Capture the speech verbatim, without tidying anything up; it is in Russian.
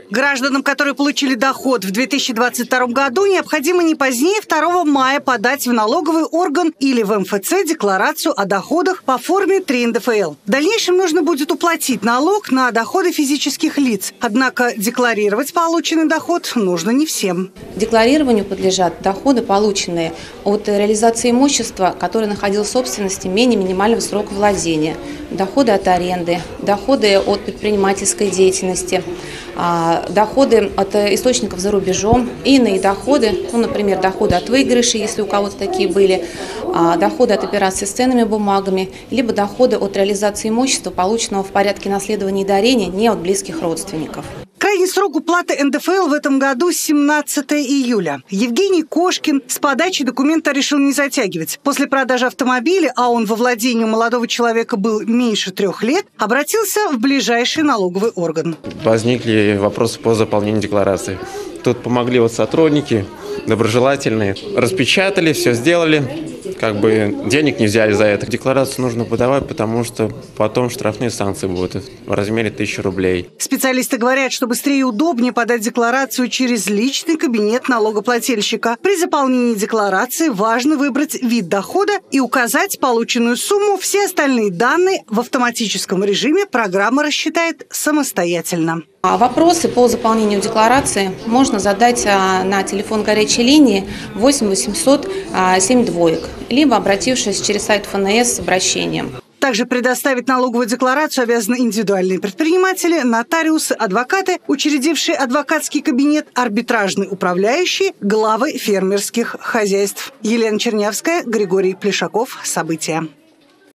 Гражданам, которые получили доход в две тысячи двадцать втором году, необходимо не позднее второго мая подать в налоговый орган или в эм эф цэ декларацию о доходах по форме три эн дэ эф эл. В дальнейшем нужно будет уплатить налог на доходы физических лиц. Однако декларировать полученный доход нужно не всем. Декларированию подлежат доходы, полученные от реализации имущества, которое находилось в собственности менее минимального срока владения, доходы от аренды, доходы от предпринимательской деятельности, доходы от источников за рубежом, и иные доходы, ну, например, доходы от выигрышей, если у кого-то такие были, доходы от операций с ценными бумагами, либо доходы от реализации имущества, полученного в порядке наследования и дарения не от близких родственников. Крайний срок уплаты эн дэ эф эл в этом году семнадцатое июля. Евгений Кошкин с подачей документа решил не затягивать. После продажи автомобиля, а он во владении у молодого человека был меньше трех лет, обратился в ближайший налоговый орган. Возникли вопросы по заполнению декларации. Тут помогли вот сотрудники, доброжелательные. Распечатали, все сделали. Как бы денег не взяли за это. Декларацию нужно подавать, потому что потом штрафные санкции будут в размере тысячи рублей. Специалисты говорят, что быстрее и удобнее подать декларацию через личный кабинет налогоплательщика. При заполнении декларации важно выбрать вид дохода и указать полученную сумму. Все остальные данные в автоматическом режиме программа рассчитает самостоятельно. Вопросы по заполнению декларации можно задать на телефон горячей линии восемь восемьсот семь двоек, либо обратившись через сайт эф эн эс с обращением. Также предоставить налоговую декларацию обязаны индивидуальные предприниматели, нотариусы, адвокаты, учредившие адвокатский кабинет, арбитражные управляющие, главы фермерских хозяйств. Елена Чернявская, Григорий Плешаков. События.